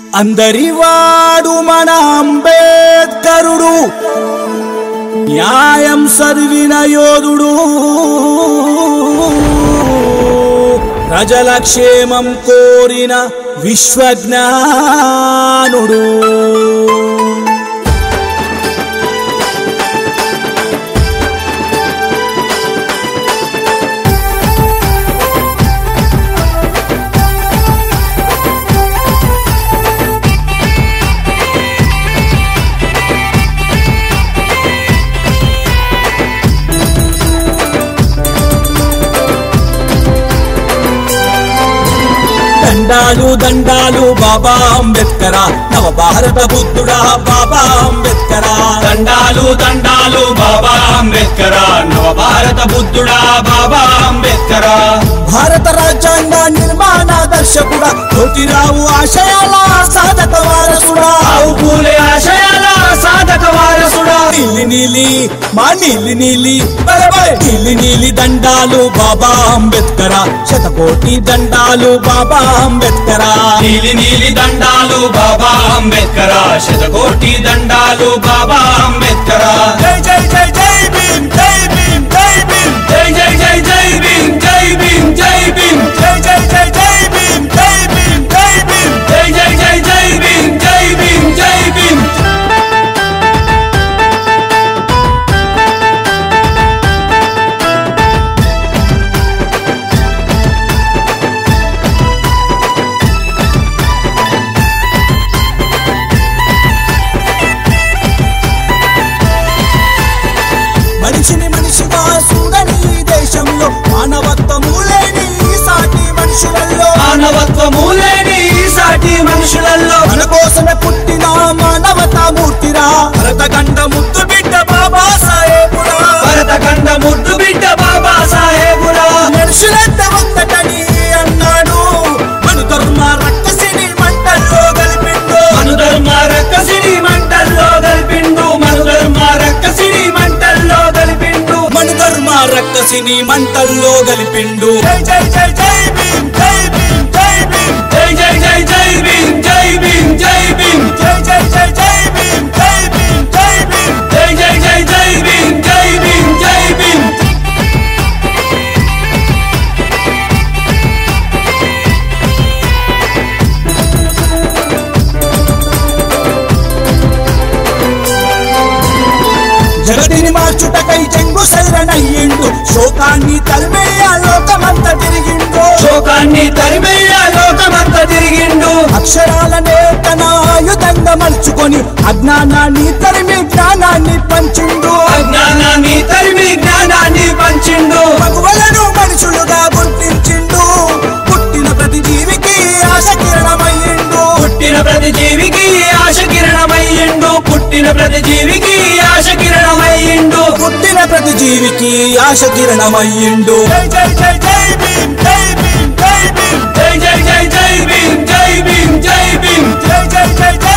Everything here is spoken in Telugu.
అందరివాడు మన అంబేద్కరుడు, న్యాయం చదివిన యోధుడు, ప్రజల క్షేమం కోరిన విశ్వజ్ఞానుడు. దండాలు దండాలు బాబా అంబేద్కరా, నవ భారత బుద్ధుడా బాబా అంబేద్కరా. దండాలు దండాలు బాబా అంబేద్కరా, నవ భారత బుద్ధుడా బాబా అంబేద్కరా. భారత రాజ్యాంగ నిర్మాణ దర్శకుడా, జ్యోతిరావు ఆశయాల సాధక వారసుడా, పూలే ఆశయాల సాధక వారసుడా. నీలి నీలి మా నీలి నీలి నీలి నీలి దండాలు బాబా అంబేద్కరా, శతకోటి దండాలు బాబా అంబేద్కరా. నీలి నీలి దండాలు బాబా అంబేద్కరా, శతకోటి దండాలు బాబా అంబేద్కరా. జై జై జై జై భీమ్, జై భీమ్, జై భీమ్, జై జై జై జై భీమ్, జై భీమ్, జై భీమ్, జై జై జై జై భీమ్, జై భీమ్, జై భీమ్, జై జై జై జై భీమ్, జై భీమ్, జై భీమ్. మనిషిని మనిషిగా చూడని దేశంలో, మానవత్వము లేని సాటి మనుషులలో, మానవత్వము లేని సాటి మనుషులలో, మన కోసమే పుట్టిన మానవతా మూర్తిరా, భరతఖండ ముద్దు బిడ్డ బాబా సాహెబురా, భరతఖండ ముద్దు బిడ్డ బాబా సాహెబురా. మనుషులంతా ఒక్కటని అన్నాడు, మను ధర్మ రక్కసిని మంటల్లో కలిపిండు, మను ధర్మ రక్కసిని మంటల్లో కలిపిండు, మను ధర్మ రక్కసిని మంటల్లో కలిపిండు, మను ధర్మ రక్కసిని మంటల్లో కలిపిండు. జై జై జై జై భీమ్, జై భీమ్, జై భీమ్, జై జై జై జై భీమ్, జై భీమ్, జై భీమ్, జై జై జై జై భీమ్, జై భీమ్, జై భీమ్, జై జై జై జై భీమ్, జై భీమ్, జై భీమ్. జగతిని మార్చుటకై చెంగు శరణయ్యిండు, శోకాన్ని తరిమేయ లోకమంత తిరిగిండు, శోకాన్ని తరిమేయ లోకమంత తిరిగిండు, అక్షరాలనే తన ఆయుధంగా మలుచుకొని అజ్ఞానాన్ని తరిమి జ్ఞానాన్ని పంచిండు, అజ్ఞానాన్ని తరిమి జ్ఞానాన్ని పంచిండు, మగువలను మనుషులుగా గుర్తించిండు, పుట్టిన ప్రతి జీవికి ఆశ కిరణమయ్యిండు, పుట్టిన ప్రతి జీవికి ఆశ కిరణమయ్యిండు, పుట్టిన ప్రతి జీవికి ఆశ కిరణమయ్యిండు, పుట్టిన ప్రతి జీవికి ఆశ కిరణమయ్యిండు. జై జై జై జై భీమ్, జై భీమ్, జై భీమ్, జై జై జై జై భీమ్, జై భీమ్, జై భీమ్, జై జై జై జై